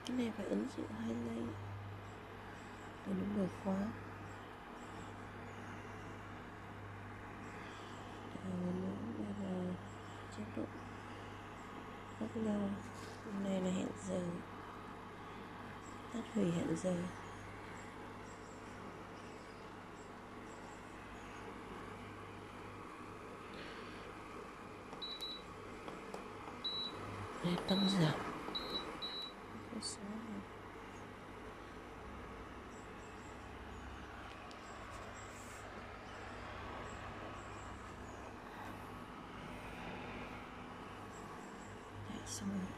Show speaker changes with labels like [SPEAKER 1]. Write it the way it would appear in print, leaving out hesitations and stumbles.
[SPEAKER 1] Cái này phải ấn chữ highlight để nó mở khóa, đây là chế độ khác nhau. Hôm nay là hẹn giờ, tắt hủy hẹn giờ. Đây tăng giảm cái số này. Đấy, xong rồi.